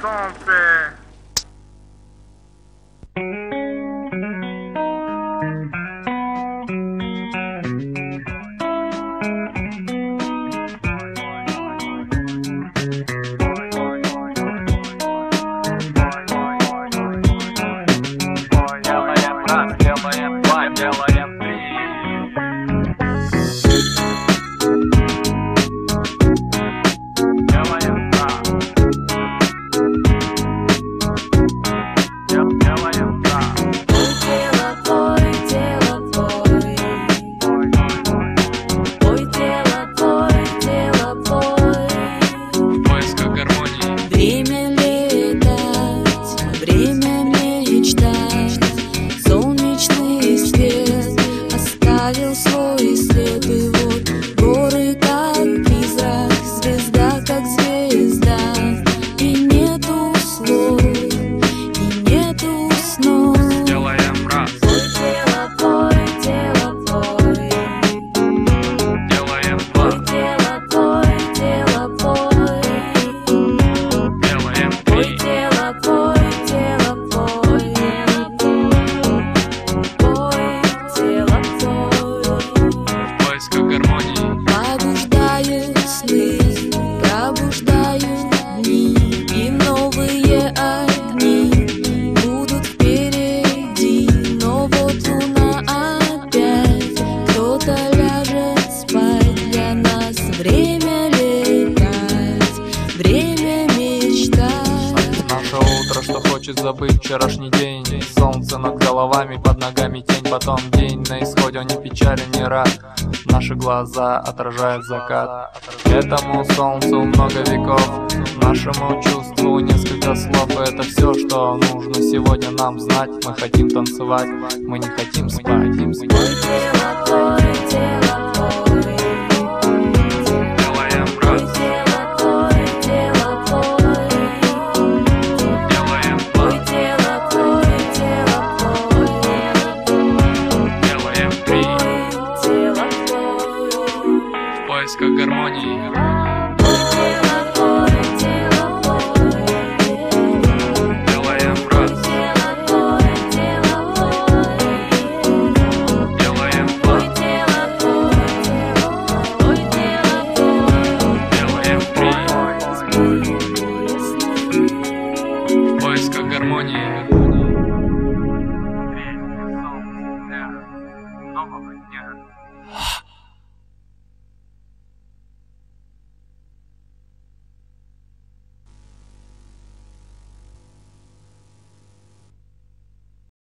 солнце. Делаем раз, делаем два, делаем три. Делаем раз. Делаем раз. Ой, тело твой. Ой, тело твой. В поисках гармонии. Время летать, время мечтать. Солнечный свет оставил свой след. И вот горы как призрак, звезда как звезда. И нету слов, и нету снов. Делаем раз. Ой, тело твой. Делаем два. Ой, тело твой. Делаем Ой, три. тело твой. Ой, тело твой. В поисках гармонии. Пробуждаю сны, пробуждаю дни. И новые огни будут впереди. Но вот луна опять, кто-то ляжет спать. Для нас время летать, время мечтать. Наше утро, что хочет забыть вчерашний день. Солнце над головами, под ногами тень. Потом день на исходе, он не печален, не рад. Наши глаза отражают закат. Этому солнцу много веков, нашему чувству несколько слов. И это все, что нужно сегодня нам знать. Мы хотим танцевать, мы не хотим спать. Ой, тело твой. Делаем Ой, раз, тело твой. делаем два, Ой, тело твой. делаем три. Ой, тело твой. В поисках гармонии. Ой, тело твой. Делаем раз, Тело твой. делаем два, Ой, тело твой. Ой, тело твой. делаем три. В поисках гармонии. Нового дня.